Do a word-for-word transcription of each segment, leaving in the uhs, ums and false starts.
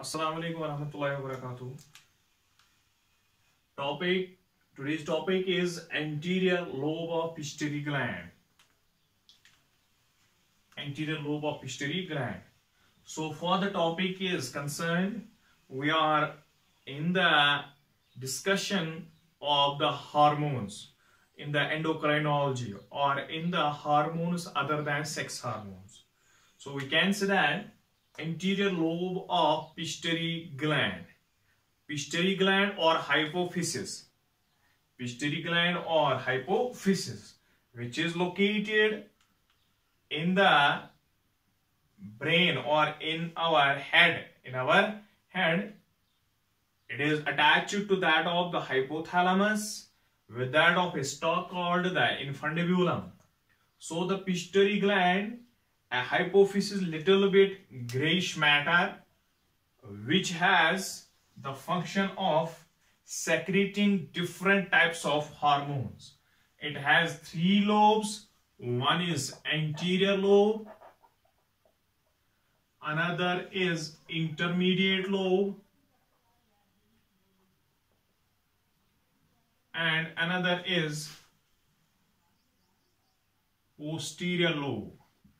Assalamu alaikum wa rahmatullahi wa barakatuh. Topic Today's topic is anterior lobe of pituitary gland. Anterior lobe of pituitary gland. So for the topic is concerned, we are in the discussion of the hormones in the endocrinology or in the hormones other than sex hormones. So we can say that anterior lobe of pituitary gland, pituitary gland or hypophysis, pituitary gland or hypophysis, which is located in the brain or in our head, in our head. It is attached to that of the hypothalamus with that of a stalk called the infundibulum. So the pituitary gland, a hypophysis, little bit grayish matter, which has the function of secreting different types of hormones. It has three lobes. One is anterior lobe, another is intermediate lobe, and another is posterior lobe.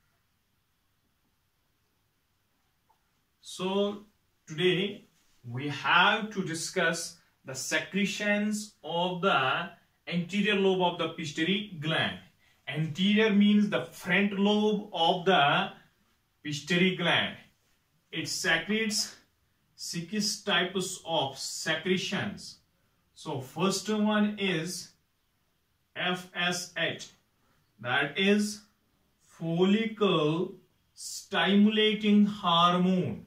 So today we have to discuss the secretions of the anterior lobe of the pituitary gland. Anterior means the front lobe of the pituitary gland. It secretes six types of secretions. So first one is F S H, that is follicle stimulating hormone.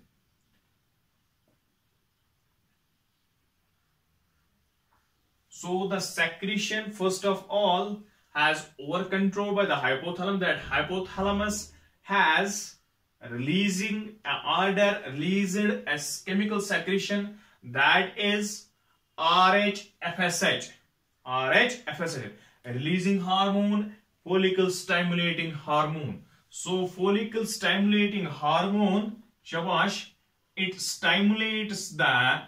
So the secretion first of all has over control by the hypothalamus. That hypothalamus has releasing an order released as chemical secretion, that is R H F S H. R H F S H, releasing hormone, follicle stimulating hormone. So follicle stimulating hormone, shabash, it stimulates the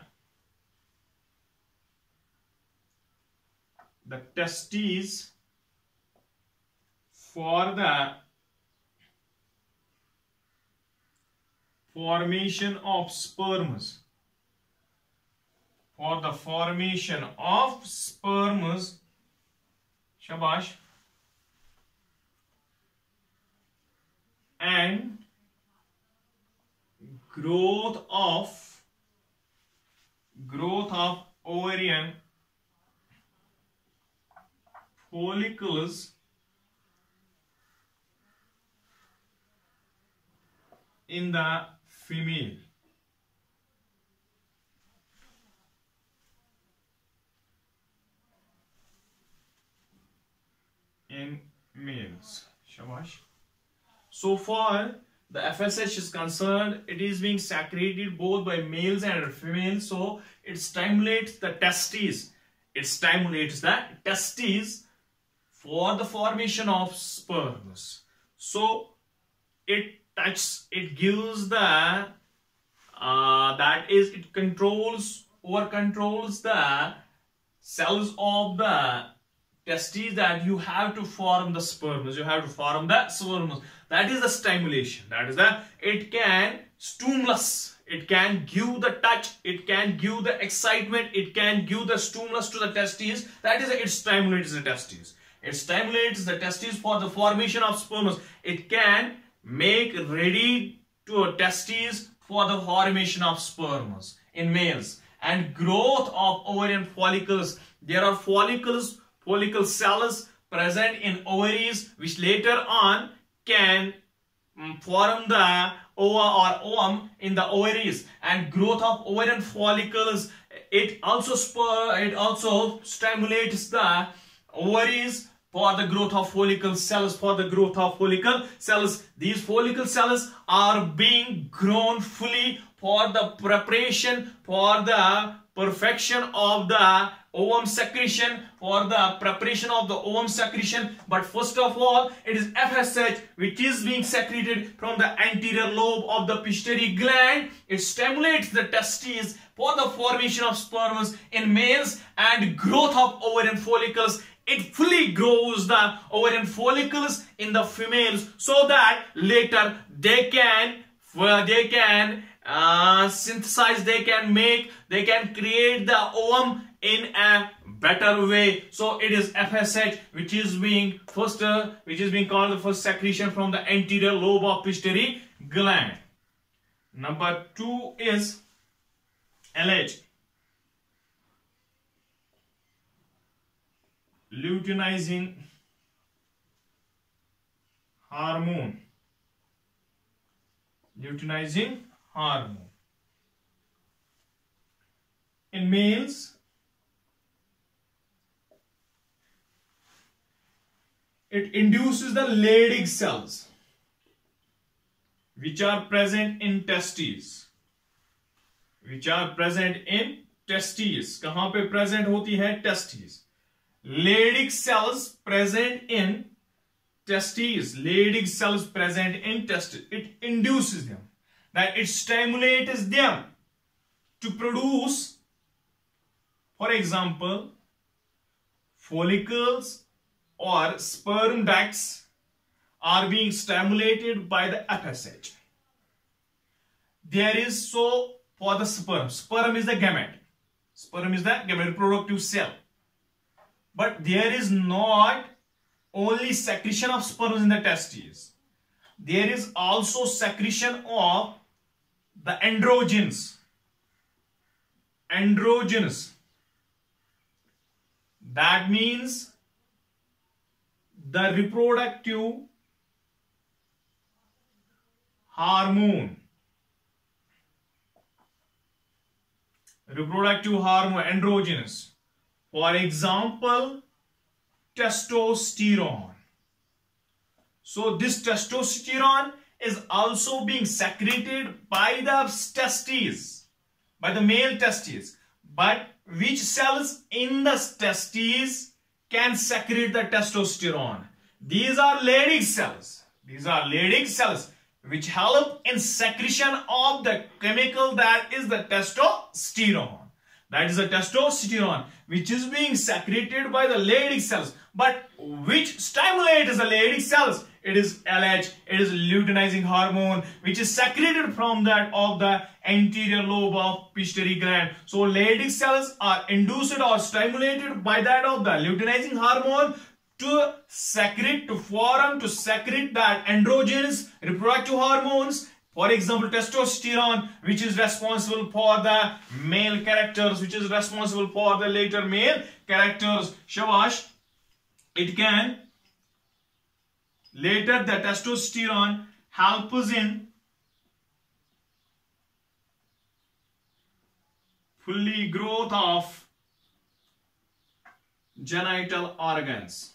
the testes for the formation of sperms. For the formation of sperms, shabash, and growth of growth of ovarian follicles in the female. In males, shabash. So far the F S H is concerned, it is being secreted both by males and females. So it stimulates the testes. It stimulates the testes for the formation of sperms. So it touches, it gives the uh, that is, it controls or controls the cells of the testes, that you have to form the sperms. You have to form the sperms. That is the stimulation. That is the, it can stimulus. It can give the touch. It can give the excitement. It can give the stimulus to the testes. That is, it stimulates the testes. It stimulates the testes for the formation of sperms. It can make ready to a testes for the formation of sperms in males. And growth of ovarian follicles. There are follicles, follicle cells present in ovaries, which later on can form the ova or ovum in the ovaries. And growth of ovarian follicles, it also spur, it also stimulates the ovaries for the growth of follicle cells, for the growth of follicle cells. These follicle cells are being grown fully for the preparation for the perfection of the ovum secretion, for the preparation of the ovum secretion. But first of all, it is F S H which is being secreted from the anterior lobe of the pituitary gland. It stimulates the testes for the formation of sperms in males and growth of ovarian follicles. It fully grows the ovarian follicles in the females so that later they can they can uh, synthesize, they can make, they can create the ovum in a better way. So it is F S H which is being first uh, which is being called the first secretion from the anterior lobe of pituitary gland. Number two is L H, luteinizing hormone. Luteinizing hormone. In males, it induces the Leydig cells which are present in testes. Which are present in testes. कहाँ पे present होती है? Testes. Leydig cells present in testes. Leydig cells present in testes. It induces them. That it stimulates them to produce, for example, follicles or sperm ducts are being stimulated by the F S H. There is so for the sperm. Sperm is the gamete. Sperm is the gamete, reproductive cell. But there is not only secretion of sperms in the testes. There is also secretion of the androgens. Androgens. That means the reproductive hormone. Reproductive hormone, androgens. For example, testosterone. So this testosterone is also being secreted by the testes, by the male testes. But which cells in the testes can secrete the testosterone? These are Leydig cells. These are Leydig cells which help in secretion of the chemical that is the testosterone. That is the testosterone which is being secreted by the Leydig cells. But which stimulates the Leydig cells? It is L H, it is luteinizing hormone which is secreted from that of the anterior lobe of pituitary gland. So Leydig cells are induced or stimulated by that of the luteinizing hormone to secrete, to form, to secrete that androgens, reproductive hormones. For example, testosterone, which is responsible for the male characters, which is responsible for the later male characters. Shabash. It can, later the testosterone helps in fully growth of genital organs.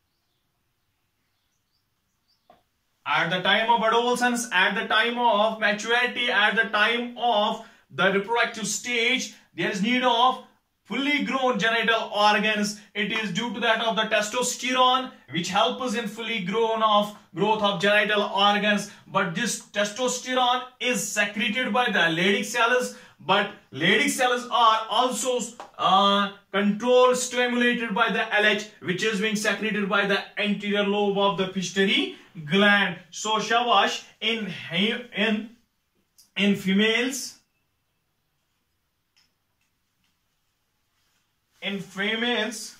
At the time of adolescence, at the time of maturity, at the time of the reproductive stage, there is need of fully grown genital organs. It is due to that of the testosterone which helps in fully grown of growth of genital organs. But this testosterone is secreted by the Leydig cells. But Leydig cells are also uh, controlled, stimulated by the L H which is being secreted by the anterior lobe of the pituitary gland. So shabash, in in in females, in females,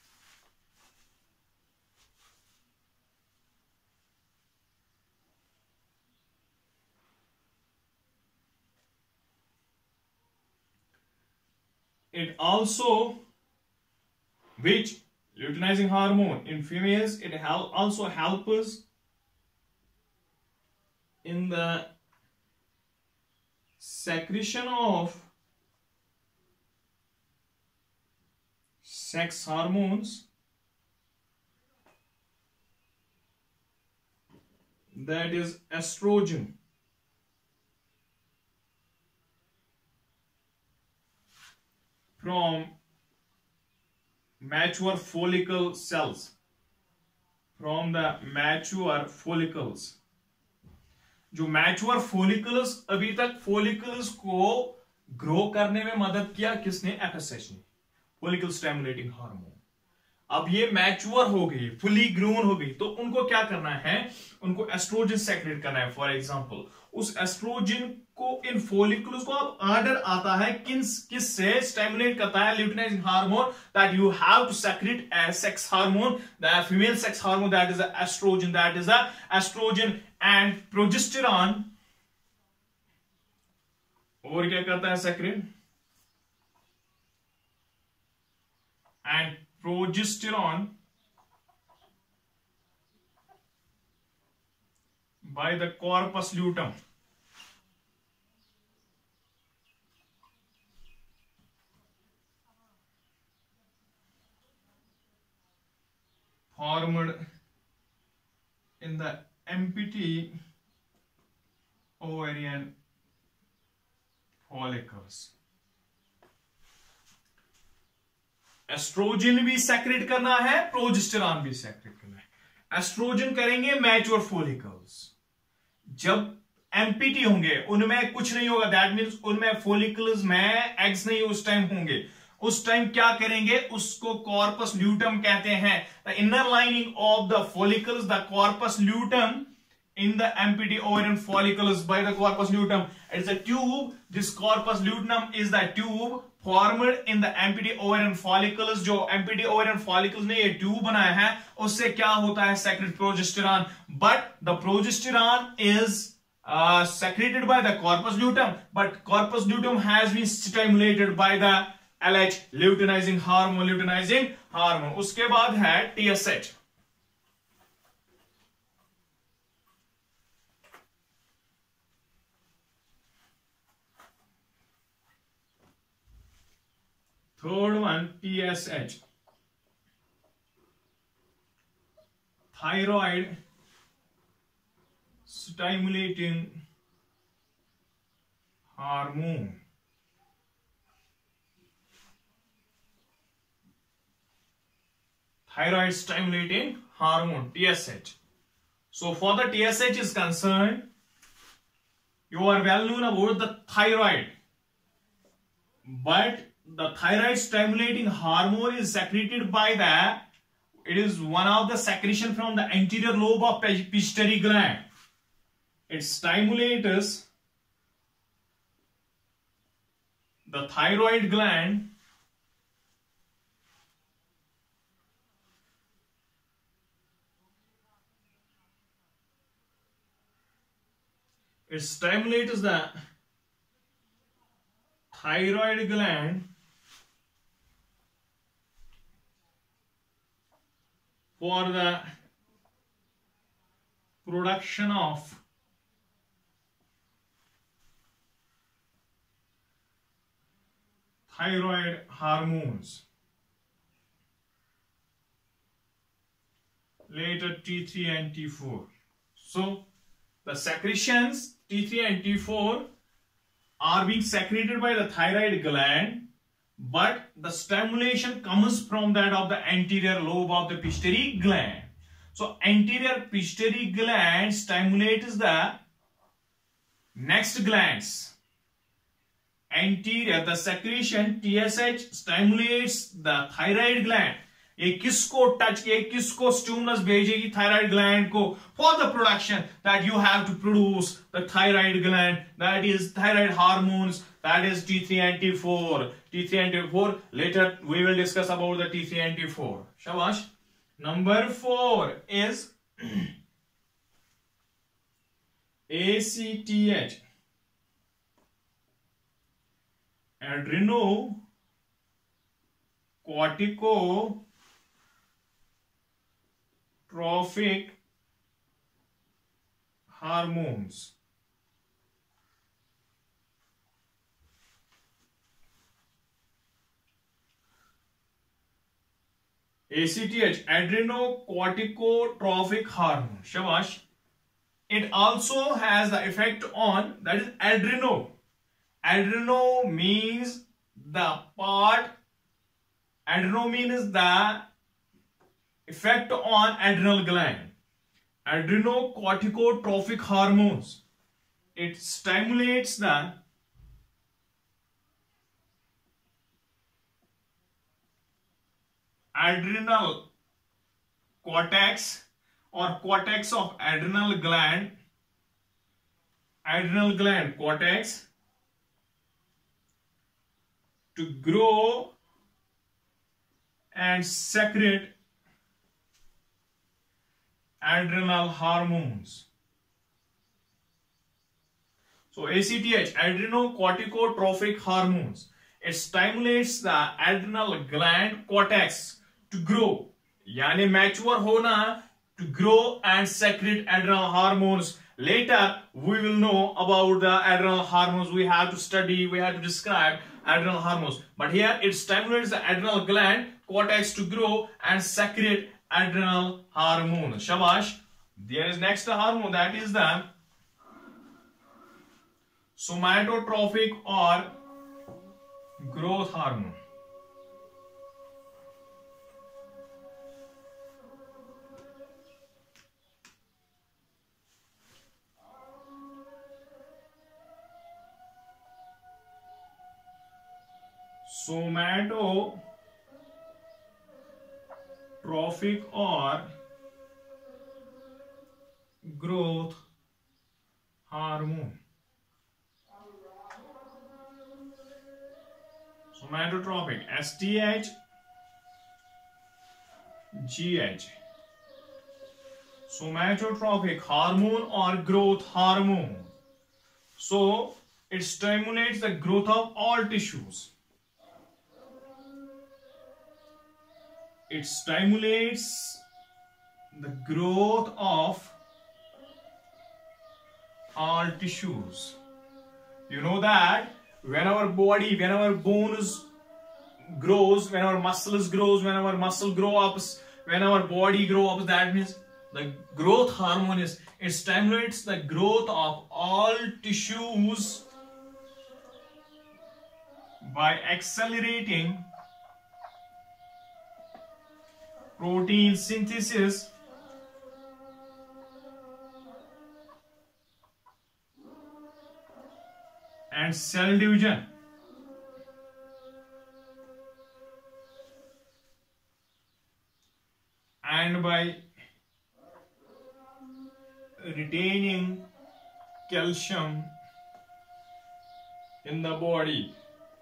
it also, which luteinizing hormone in females, it help, also helps in the secretion of sex hormones, that is estrogen. from mature follicle cells, from the mature follicles. जो mature follicles, अभी तक follicles को grow करने में मदद किया किसने? F S H ने, follicle stimulating hormone. अब ये मैच्योर हो गई, फुली ग्रोन हो गई, तो उनको क्या करना है? उनको एस्ट्रोजन सेक्रेट करना है. फॉर एग्जांपल, उस एस्ट्रोजन को इन फॉलिकुल्स को अब ऑर्डर आता है किस किस से स्टिमुलेट करता है? Luteinizing hormone, that you have to secrete a sex hormone, the female sex hormone, that is a estrogen, that is a estrogen and progesterone. और क्या करता है secrete? And progesterone by the corpus luteum. Formed in the empty ovarian follicles. Estrogen भी secrete करना है, progesterone भी secrete करना है. एस्ट्रोजन करेंगे मैच्योर फॉलिकल्स, जब एमपीटी होंगे उनमें कुछ नहीं होगा, दैट मींस उनमें फॉलिकल्स में एग्स नहीं उस टाइम होंगे. उस टाइम क्या करेंगे? उसको कॉर्पस ल्यूटम कहते हैं. The inner lining of the follicles, the corpus luteum in the empty ovarian follicles by the corpus luteum. It's a tube. This corpus luteum is the tube formed in the empty ovarian follicles. जो empty ovarian follicles ने ये tube बनाया है, उससे क्या होता है? secrete progesterone. But the progesterone is uh, secreted by the corpus luteum, but corpus luteum has been stimulated by the L H, luteinizing hormone, luteinizing hormone. उसके बाद है T S H. Third one, T S H, thyroid stimulating hormone. Thyroid stimulating hormone, T S H. So for the T S H is concerned, you are well known about the thyroid, but the thyroid stimulating hormone is secreted by the, it is one of the secretion from the anterior lobe of pituitary gland. It stimulates the thyroid gland it stimulates the thyroid gland for the production of thyroid hormones, later T three and T four. So the secretions T three and T four are being secreted by the thyroid gland, but the stimulation comes from that of the anterior lobe of the pituitary gland. So anterior pituitary gland stimulates the next glands. Anterior, the secretion T S H stimulates the thyroid gland. ये किसको touch, ये किसको stimulus भेजेगी? Thyroid gland को, for the production that you have to produce the thyroid gland, that is thyroid hormones, that is T three and T four. T three and T four, later we will discuss about the T three and T four. Shabash. Number four is A C T H, adreno cortico trophic hormones. A C T H, adrenocorticotrophic hormone. Shabash. It also has the effect on, that is adreno. Adreno means the part, adreno means the effect on adrenal gland. Adrenocorticotropic hormones. It stimulates the adrenal cortex or cortex of adrenal gland, adrenal gland cortex to grow and secrete adrenal hormones. So A C T H, adrenocorticotropic hormones. It stimulates the adrenal gland cortex to grow, यानी mature होना, to grow and secrete adrenal hormones. Later we will know about the adrenal hormones. We have to study, we have to describe adrenal hormones. But here it stimulates the adrenal gland cortex to grow and secrete adrenal hormone. Shabash. There is next hormone, that is the somatotropic or growth hormone. Somatotropic or growth hormone. Somatotropic, S T H G H. Somatotropic hormone or growth hormone. So it stimulates the growth of all tissues. It stimulates the growth of all tissues. You know that when our body, when our bones grows, when our muscles grows, when our muscle grow ups, when our body grow up, that means the growth hormone is, it stimulates the growth of all tissues by accelerating protein synthesis and cell division. And by retaining calcium in the body.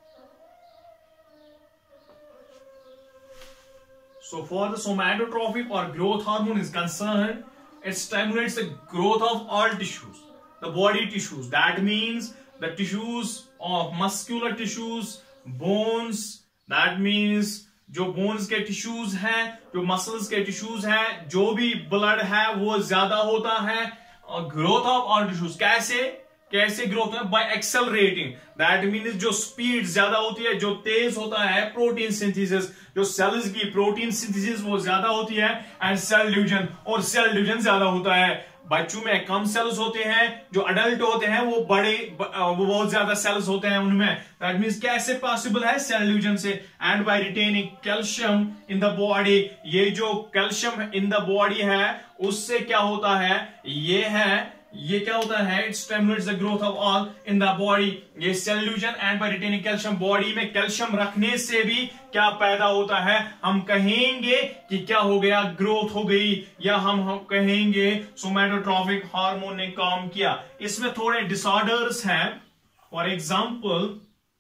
So for the somatotropic or growth hormone is concerned, it stimulates the growth of all tissues, the body tissues. That means the tissues of muscular tissues, bones, that means जो bones के tissues हैं, जो muscles के tissues हैं, जो भी blood है वो ज्यादा होता है. और ग्रोथ ऑफ ऑल टिश्यूज कैसे कैसे ग्रोथ है? By accelerating. दैट मीन्स जो स्पीड ज्यादा होती है, जो तेज होता है प्रोटीन सिंथेसिस, जो सेल्स की प्रोटीन सिंथेसिस वो ज्यादा होती है, एंड सेल डिवीजन, और सेल डिवीजन ज्यादा होता है. बच्चों में कम सेल्स होते हैं, जो अडल्ट होते हैं वो बड़े वो बहुत ज्यादा सेल्स होते हैं उनमें. दैट मींस कैसे पॉसिबल है? सेल डिवीजन से. And by retaining calcium in the body. ये जो कैल्शियम इन द बॉडी है उससे क्या होता है? ये है ये क्या होता है? It stimulates the growth of all in the body. ये cell division and by retaining calcium. Body में कैल्शियम रखने से भी क्या पैदा होता है? हम कहेंगे कि क्या हो गया? ग्रोथ हो गई. या हम, हम कहेंगे सोमैटोट्रॉपिक हार्मोन ने काम किया. इसमें थोड़े डिसऑर्डर्स हैं. फॉर एग्जांपल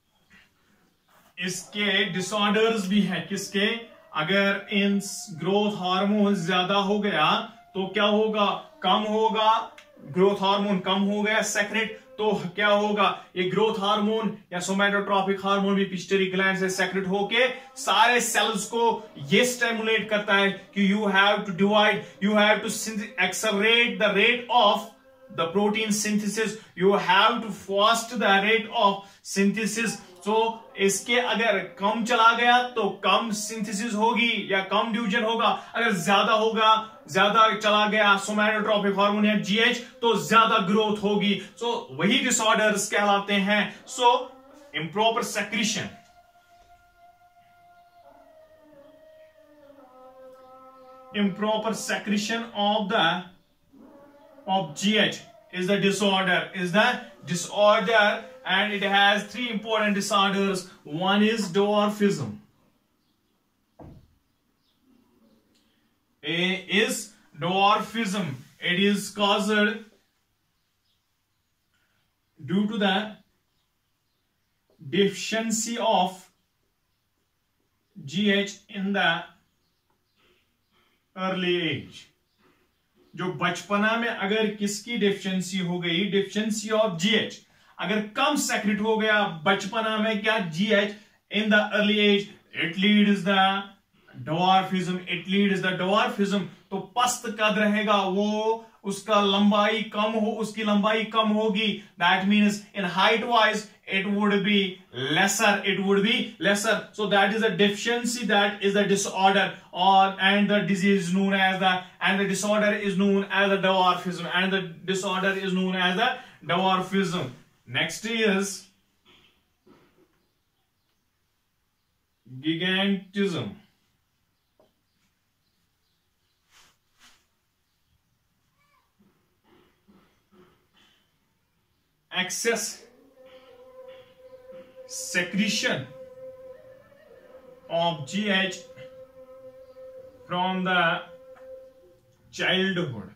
इसके डिसऑर्डर्स भी हैं. किसके? अगर इन ग्रोथ हार्मोन ज्यादा हो गया तो क्या होगा? कम होगा. ग्रोथ हार्मोन कम हो गया सेक्रेट तो क्या होगा? ये ग्रोथ हार्मोन या सोमैटोट्रॉपिक हार्मोन भी पिट्यूटरी ग्लैंड से सेक्रेट होके सारे सेल्स को ये स्टिमुलेट करता है कि you have to divide, you have to accelerate the rate of the protein synthesis, you have to fast the rate of synthesis. So इसके अगर कम चला गया तो कम सिंथेसिस होगी या कम डिवीजन होगा. अगर ज्यादा होगा, ज्यादा चला गया सोमैटोट्रॉपिक हार्मोन या जीएच तो ज्यादा ग्रोथ होगी. सो so, वही डिसऑर्डर्स कहलाते हैं. So improper secretion, improper secretion of the of G H is the disorder, is the disorder, and it has three important disorders. One is dwarfism. A is dwarfism. It is caused due to the deficiency of G H in the early age. जो बचपना में अगर किसकी deficiency हो गई, deficiency of GH अगर कम secret हो गया बचपना में, क्या GH in the early age, it leads the dwarfism, it leads the dwarfism. तो पस्त कद रहेगा वो, उसका लंबाई कम हो, उसकी लंबाई कम होगी। That means in height wise it would be lesser, it would be lesser. So that is a deficiency, that is a disorder, or and the disease is known as the, and the disorder is known as the dwarfism, and the disorder is known as the dwarfism. Next is gigantism. Excess secretion of G H from the childhood.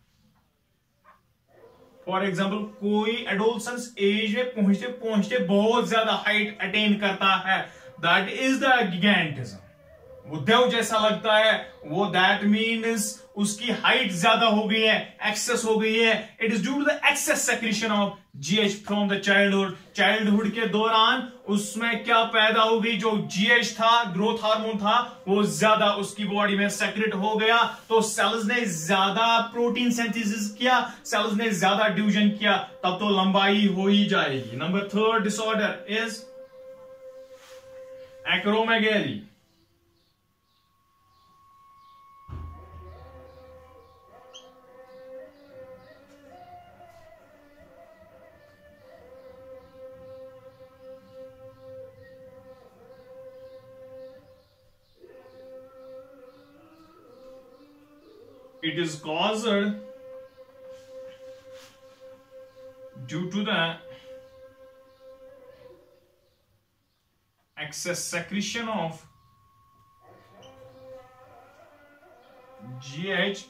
For example, कोई adolescence age में पहुंचते पहुंचते बहुत ज्यादा height attain करता है, that is the गिगेंटिज्म। वो देव जैसा लगता है वो, दैट मीन्स उसकी हाइट ज्यादा हो गई है, एक्सेस हो गई है। It is due to the excess secretion of GH from the childhood. Childhood के दौरान उसमें क्या पैदा हो गई, जो जीएच था, ग्रोथ हार्मोन था, वो ज्यादा उसकी बॉडी में सेक्रेट हो गया। तो सेल्स ने ज्यादा प्रोटीन सिंथेसिस किया, सेल्स ने ज्यादा डिवीजन किया, तब तो लंबाई हो ही जाएगी। Number third disorder is acromegaly. It is caused due to the excess secretion of G H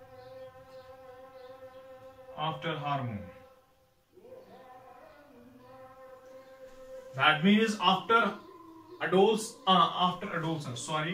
after hormone. That means after adults, uh, after adolescence, sorry.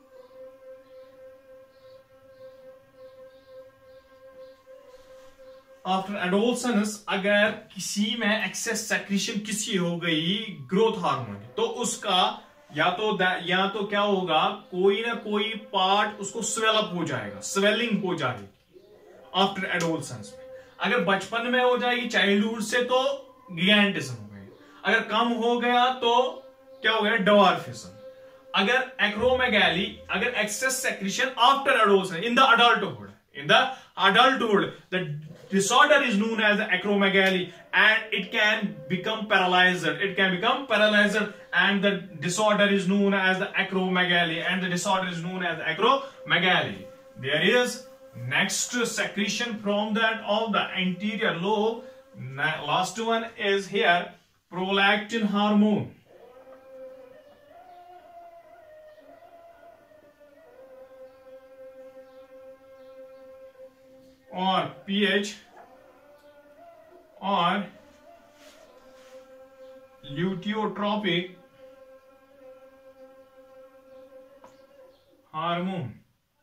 After adolescence अगर किसी में एक्सेस सेक्रेशन किसी हो गई ग्रोथ हार्मोन, तो उसका या तो या तो क्या होगा, कोई ना कोई पार्ट उसको स्वेलअप हो जाएगा, स्वेलिंग हो जाएगी आफ्टर एडोलसेंस में। अगर बचपन में हो जाएगी चाइल्डहुड से तो गिगेंटिज्म हो गई, अगर कम हो गया तो क्या हो गया, डवार्फिज्म। अगर एक्रोमेगैली, अगर excess secretion after adolescence in the adulthood, in the adulthood the disorder is known as acromegaly, and it can become paralyzed, it can become paralyzed, and the disorder is known as the acromegaly, and the disorder is known as acromegaly. There is next secretion from that of the anterior lobe. Last one is here, prolactin hormone. Or pH or luteotropic hormone.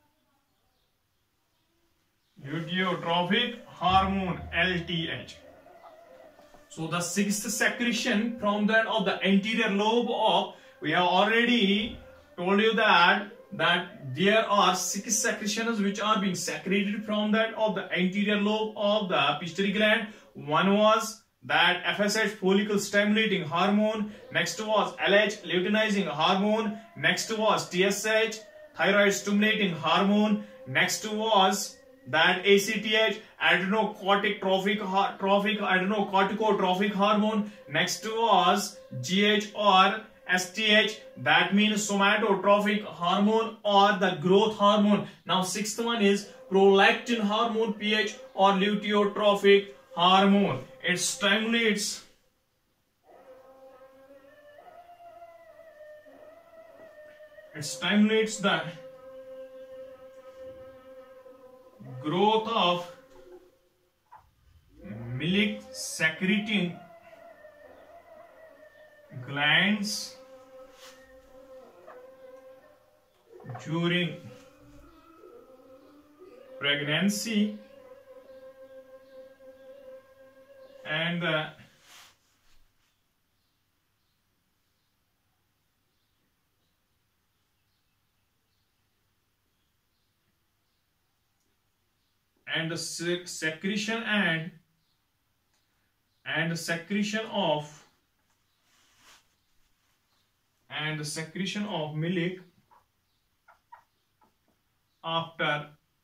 Luteotropic hormone, L T H. So the sixth secretion from that of the anterior lobe of, we have already told you that that there are six secretions which are being secreted from that of the anterior lobe of the pituitary gland. One was that F S H, follicle stimulating hormone. Next was L H, luteinizing hormone. Next was T S H, thyroid stimulating hormone. Next was that A C T H, adrenocortic trophic, trophic adrenocorticotrophic hormone. Next was G H or S T H, that means somatotrophic hormone or the growth hormone. Now sixth one is prolactin hormone, P H, or luteotrophic hormone. It stimulates it stimulates the growth of milk secreting glands during pregnancy and uh, and the sec secretion and and the secretion of and the secretion of milk after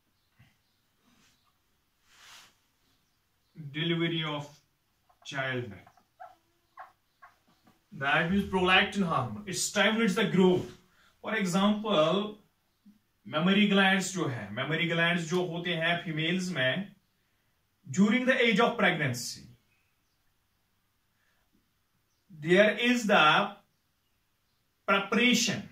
delivery of child. That is prolactin hormone. It stimulates the growth. For example, memory glands जो है, memory glands जो होते हैं females में, during the age of pregnancy, there is the preparation.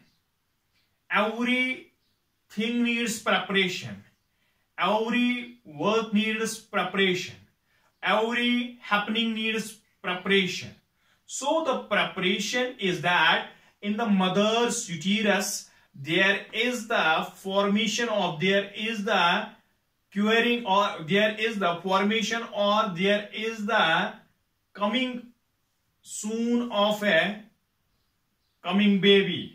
Everything needs preparation. Every work needs preparation. Every happening needs preparation. So the preparation is that in the mother's uterus there is the formation of, there is the curing, or there is the formation, or there is the coming soon of a coming baby.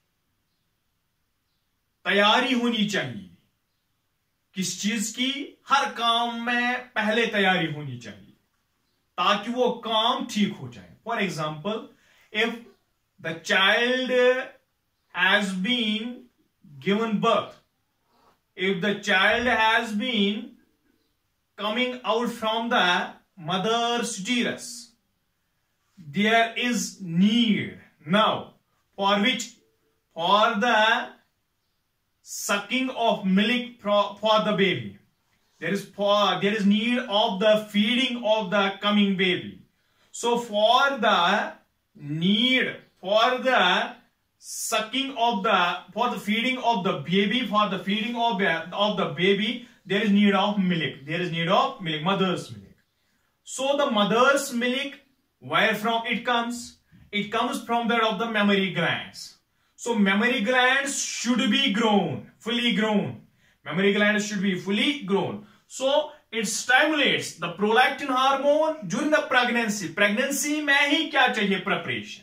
तैयारी होनी चाहिए किस चीज की? हर काम में पहले तैयारी होनी चाहिए ताकि वो काम ठीक हो जाए. For example, if the child has been given birth, if the child has been coming out from the mother's uterus, there is need now for which? For the sucking of milk for, for the baby. There is for there is need of the feeding of the coming baby. So for the need, for the sucking of the, for the feeding of the baby, for the feeding of the, of the baby, there is need of milk. There is need of milk, mother's milk. So the mother's milk, where from it comes? It comes from that of the mammary glands. So mammary glands should be grown, fully grown. Mammary glands should be fully grown. So it stimulates the prolactin hormone during the pregnancy. Pregnancy में ही क्या चाहिए? Preparation.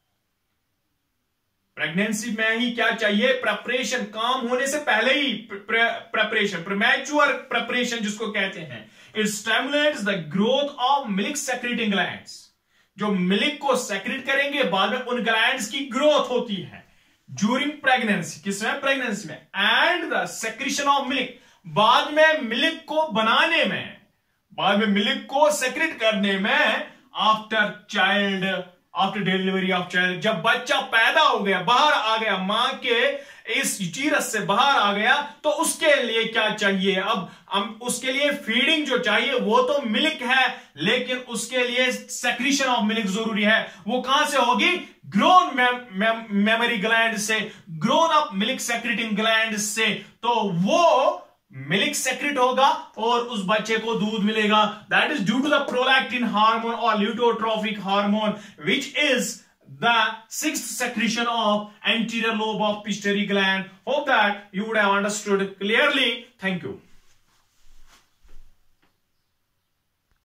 Pregnancy में ही क्या चाहिए? Preparation. काम होने से पहले ही प्रेपरेशन, प्रीमैच्योर प्रेपरेशन जिसको कहते हैं. It stimulates the growth of milk secreting glands. जो मिल्क को सेक्रेट करेंगे बाद में उन ग्लैंड्स की ग्रोथ होती है ड्यूरिंग प्रेगनेंसी. किसमें? प्रेगनेंसी में. And the secretion of milk, बाद में मिल्क को बनाने में, बाद में मिल्क को सेक्रेट करने में after child, after delivery of child. जब बच्चा पैदा हो गया, बाहर आ गया, मां के इस यूटेरस से बाहर आ गया, तो उसके लिए क्या चाहिए? अब हम उसके लिए फीडिंग जो चाहिए वो तो मिल्क है, लेकिन उसके लिए सेक्रीशन ऑफ मिल्क जरूरी है. वो कहां से होगी? ग्रोन मेमोरी ग्लैंड से, grown up milk secreting gland से. तो वो मिल्क सेक्रेट होगा और उस बच्चे को दूध मिलेगा. That is due to the prolactin hormone और luteotrophic hormone, which is the sixth secretion of anterior lobe of pituitary gland. Hope that you would have understood clearly. Thank you.